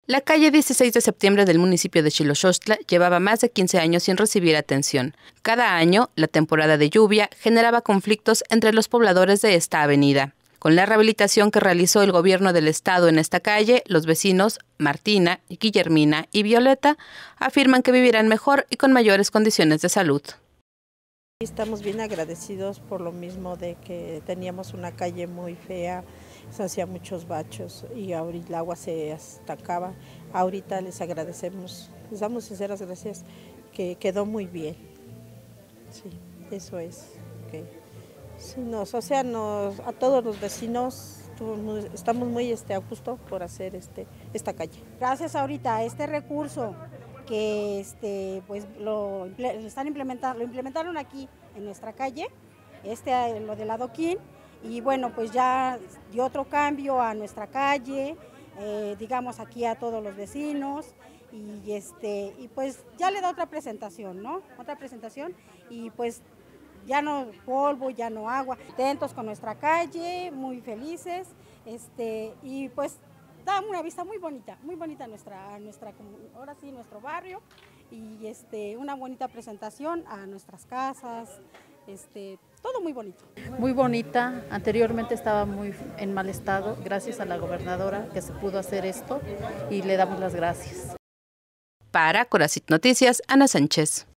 La calle 16 de septiembre del municipio de Xiloxostla llevaba más de 15 años sin recibir atención. Cada año, la temporada de lluvia generaba conflictos entre los pobladores de esta avenida. Con la rehabilitación que realizó el gobierno del estado en esta calle, los vecinos Martina, Guillermina y Violeta afirman que vivirán mejor y con mayores condiciones de salud. Estamos bien agradecidos por lo mismo de que teníamos una calle muy fea, se hacía muchos bachos y ahorita el agua se estancaba. Ahorita les agradecemos, les damos sinceras gracias, que quedó muy bien. Sí, eso es. Okay. Sí, a todos los vecinos estamos muy a gusto por hacer esta calle. Gracias ahorita a este recurso que pues lo implementaron aquí en nuestra calle, lo del adoquín, y bueno, pues ya dio otro cambio a nuestra calle, digamos aquí a todos los vecinos, y pues ya le da otra presentación, ¿no? Otra presentación, y pues ya no polvo, ya no agua. Contentos con nuestra calle, muy felices, y pues da una vista muy bonita ahora sí, nuestro barrio, y una bonita presentación a nuestras casas, todo muy bonito. Muy bonita, anteriormente estaba muy en mal estado, gracias a la gobernadora que se pudo hacer esto y le damos las gracias. Para Coracit Noticias, Ana Sánchez.